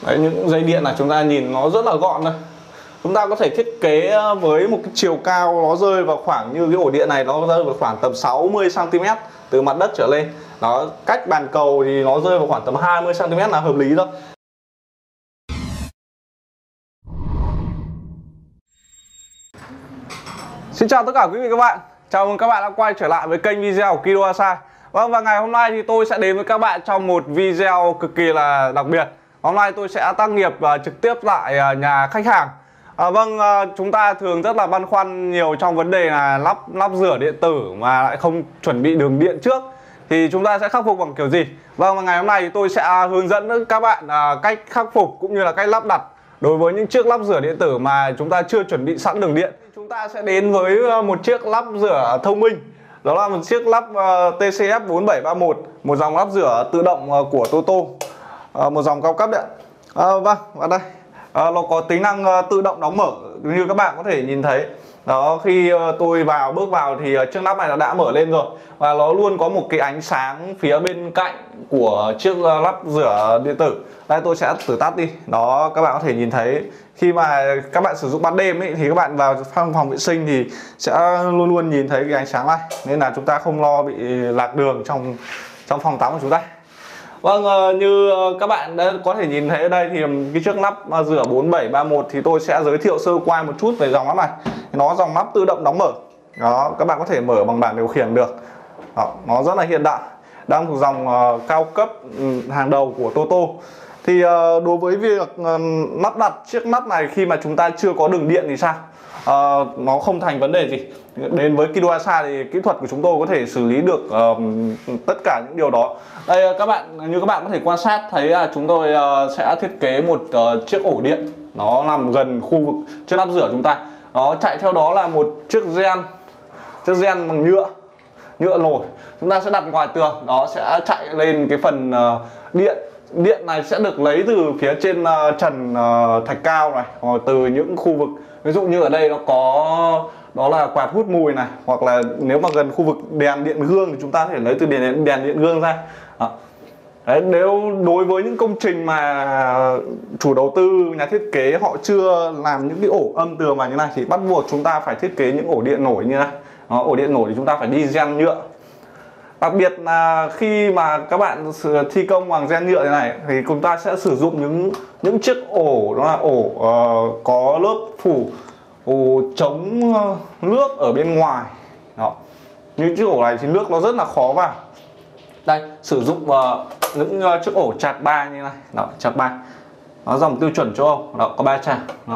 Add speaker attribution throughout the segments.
Speaker 1: Đấy, những dây điện này chúng ta nhìn nó rất là gọn thôi. Chúng ta có thể thiết kế với một cái chiều cao nó rơi vào khoảng như cái ổ điện này, nó rơi vào khoảng tầm 60 cm từ mặt đất trở lên. Đó, cách bàn cầu thì nó rơi vào khoảng tầm 20 cm là hợp lý thôi. Xin chào tất cả quý vị các bạn. Chào mừng các bạn đã quay trở lại với kênh video của Kido Asai. Vâng, và ngày hôm nay thì tôi sẽ đến với các bạn trong một video cực kỳ là đặc biệt. Hôm nay tôi sẽ tác nghiệp trực tiếp tại nhà khách hàng. Chúng ta thường rất là băn khoăn nhiều trong vấn đề là lắp rửa điện tử mà lại không chuẩn bị đường điện trước. Thì chúng ta sẽ khắc phục bằng kiểu gì? Vâng, và ngày hôm nay thì tôi sẽ hướng dẫn các bạn cách khắc phục cũng như là cách lắp đặt đối với những chiếc lắp rửa điện tử mà chúng ta chưa chuẩn bị sẵn đường điện. Chúng ta sẽ đến với một chiếc lắp rửa thông minh. Đó là một chiếc lắp TCF 4731, một dòng lắp rửa tự động của Toto, một dòng cao cấp đấy. Vâng, và đây nó có tính năng tự động đóng mở như các bạn có thể nhìn thấy. Đó, khi tôi bước vào thì chiếc nắp này nó đã mở lên rồi, và nó luôn có một cái ánh sáng phía bên cạnh của chiếc lắp rửa điện tử. Đây, tôi sẽ thử tắt đi. Đó, các bạn có thể nhìn thấy khi mà các bạn sử dụng ban đêm ấy, thì các bạn vào phòng vệ sinh thì sẽ luôn luôn nhìn thấy cái ánh sáng này, nên là chúng ta không lo bị lạc đường trong phòng tắm của chúng ta. Vâng, như các bạn đã có thể nhìn thấy ở đây thì cái chiếc nắp rửa 4731 thì tôi sẽ giới thiệu sơ qua một chút về dòng nắp này. Nó dòng nắp tự động đóng mở. Đó, các bạn có thể mở bằng bảng điều khiển được. Đó, nó rất là hiện đại, đang thuộc dòng cao cấp hàng đầu của Toto. Thì đối với việc lắp đặt chiếc nắp này khi mà chúng ta chưa có đường điện thì sao? Nó không thành vấn đề gì. Đến với Kido Asai thì kỹ thuật của chúng tôi có thể xử lý được tất cả những điều đó. Đây, như các bạn có thể quan sát thấy là chúng tôi sẽ thiết kế một chiếc ổ điện, nó nằm gần khu vực chiếc nắp rửa chúng ta. Nó chạy theo đó là một chiếc gen bằng nhựa nổi. Chúng ta sẽ đặt ngoài tường, đó sẽ chạy lên cái phần điện này sẽ được lấy từ phía trên trần thạch cao này, hoặc từ những khu vực, ví dụ như ở đây nó có đó là quạt hút mùi này, hoặc là nếu mà gần khu vực đèn điện gương thì chúng ta có thể lấy từ đèn điện gương ra. Đó. Đấy, nếu đối với những công trình mà chủ đầu tư, nhà thiết kế họ chưa làm những cái ổ âm tường vào như này thì bắt buộc chúng ta phải thiết kế những ổ điện nổi như này. Đó, ổ điện nổi thì chúng ta phải đi gen nhựa. Đặc biệt là khi mà các bạn thi công bằng gen nhựa này thì chúng ta sẽ sử dụng những chiếc ổ, đó là ổ có lớp phủ chống nước ở bên ngoài. Đó. Những chiếc ổ này thì nước nó rất là khó vào. Đây, sử dụng những chiếc ổ chạc 3 như này. Đó, chạc 3. Nó dòng tiêu chuẩn châu Âu. Đó, có 3 chạc. Đó.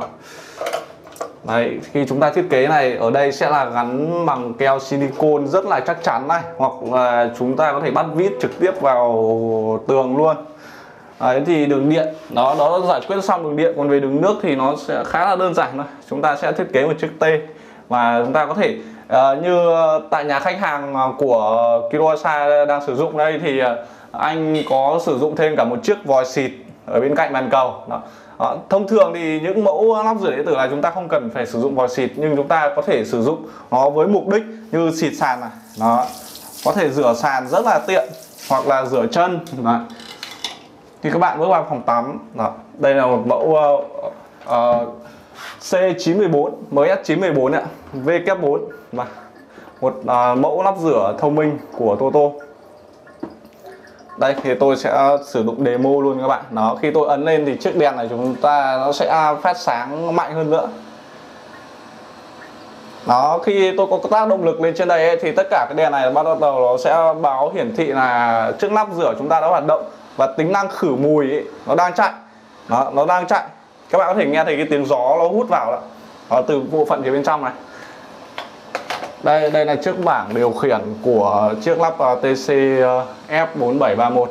Speaker 1: Đấy, khi chúng ta thiết kế này, ở đây sẽ là gắn bằng keo silicon rất là chắc chắn này, hoặc là chúng ta có thể bắt vít trực tiếp vào tường luôn. Đấy, thì đường điện nó giải quyết xong đường điện, còn về đường nước thì nó sẽ khá là đơn giản thôi. Chúng ta sẽ thiết kế một chiếc T và chúng ta có thể như tại nhà khách hàng của Kido Asai đang sử dụng đây thì anh có sử dụng thêm cả một chiếc vòi xịt ở bên cạnh bàn cầu. Đó. Đó, thông thường thì những mẫu lắp rửa điện tử này chúng ta không cần phải sử dụng vòi xịt, nhưng chúng ta có thể sử dụng nó với mục đích như xịt sàn này. Đó, có thể rửa sàn rất là tiện, hoặc là rửa chân. Đó. Khi các bạn bước vào phòng tắm, đó, đây là một mẫu C914, mới S914 ạ, V4, một mẫu lắp rửa thông minh của Toto. Đây thì tôi sẽ sử dụng demo luôn các bạn. Đó, khi tôi ấn lên thì chiếc đèn này chúng ta nó sẽ phát sáng mạnh hơn nữa. Đó, khi tôi có tác động lực lên trên đây ấy, thì tất cả cái đèn này bắt đầu nó sẽ báo hiển thị là chiếc nắp rửa chúng ta đã hoạt động, và tính năng khử mùi ấy, nó đang chạy. Đó, nó đang chạy. Các bạn có thể nghe thấy cái tiếng gió nó hút vào đó, từ bộ phận phía bên trong này. Đây là chiếc bảng điều khiển của chiếc lắp TCF 4731.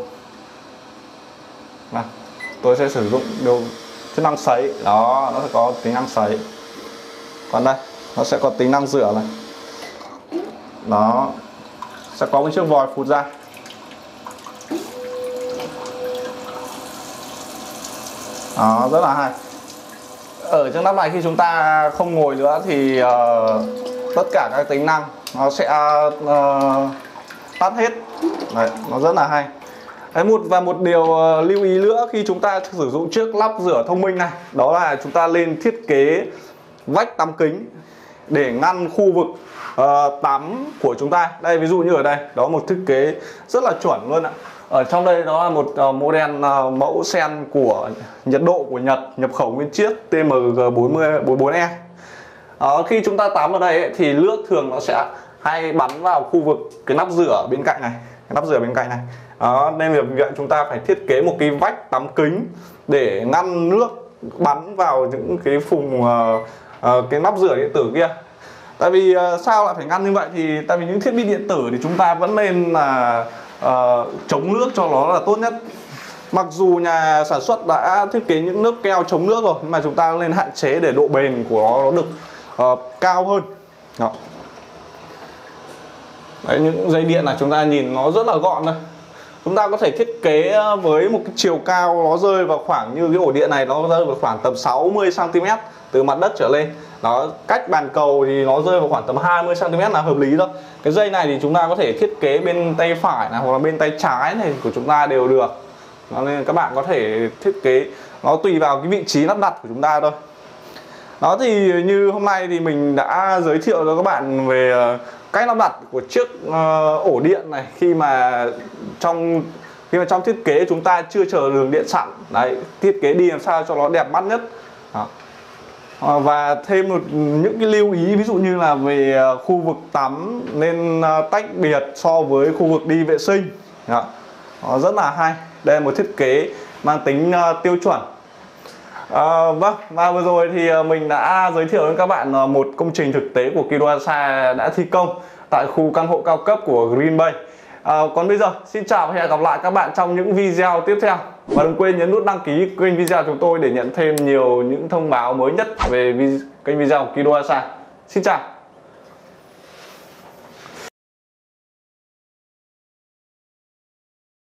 Speaker 1: Tôi sẽ sử dụng chức năng sấy. Đó, nó sẽ có tính năng sấy. Còn đây, nó sẽ có tính năng rửa này. Đó, sẽ có một chiếc vòi phụt ra. Đó, rất là hay. Ở chiếc nắp này khi chúng ta không ngồi nữa thì tất cả các tính năng nó sẽ tắt hết. Đấy, nó rất là hay. Đấy, một điều lưu ý nữa khi chúng ta sử dụng chiếc lắp rửa thông minh này, đó là chúng ta lên thiết kế vách tắm kính để ngăn khu vực tắm của chúng ta. Đây ví dụ như ở đây, đó một thiết kế rất là chuẩn luôn ạ. Ở trong đây đó là một model mẫu sen của nhiệt độ của Nhật, nhập khẩu nguyên chiếc TMG44E. Khi chúng ta tắm ở đây ấy, thì nước thường nó sẽ hay bắn vào khu vực cái nắp rửa bên cạnh này, cái nắp rửa bên cạnh này. Đó, nên vì vậy chúng ta phải thiết kế một cái vách tắm kính để ngăn nước bắn vào những cái vùng cái nắp rửa điện tử kia. Tại vì sao lại phải ngăn như vậy, thì tại vì những thiết bị điện tử thì chúng ta vẫn nên là chống nước cho nó là tốt nhất. Mặc dù nhà sản xuất đã thiết kế những lớp keo chống nước rồi, nhưng mà chúng ta nên hạn chế để độ bền của nó được cao hơn. Đó. Đấy, những dây điện là chúng ta nhìn nó rất là gọn thôi. Chúng ta có thể thiết kế với một cái chiều cao nó rơi vào khoảng như cái ổ điện này, nó rơi vào khoảng tầm 60 cm từ mặt đất trở lên. Đó, cách bàn cầu thì nó rơi vào khoảng tầm 20 cm là hợp lý thôi. Cái dây này thì chúng ta có thể thiết kế bên tay phải này, hoặc là bên tay trái này của chúng ta đều được. Đó, nên các bạn có thể thiết kế nó tùy vào cái vị trí lắp đặt của chúng ta thôi. Đó, thì như hôm nay thì mình đã giới thiệu cho các bạn về cách lắp đặt của chiếc ổ điện này khi mà trong thiết kế chúng ta chưa chờ đường điện sẵn. Đấy, thiết kế đi làm sao cho nó đẹp mắt nhất. Đó. Và thêm những cái lưu ý, ví dụ như là về khu vực tắm nên tách biệt so với khu vực đi vệ sinh. Đó. Đó, rất là hay. Đây là một thiết kế mang tính tiêu chuẩn. Vâng, và vừa rồi thì mình đã giới thiệu với các bạn một công trình thực tế của Kidô-Asa đã thi công tại khu căn hộ cao cấp của Green Bay. Còn bây giờ xin chào và hẹn gặp lại các bạn trong những video tiếp theo. Và đừng quên nhấn nút đăng ký kênh video chúng tôi để nhận thêm nhiều những thông báo mới nhất về kênh video của Kidô-Asa. Xin chào.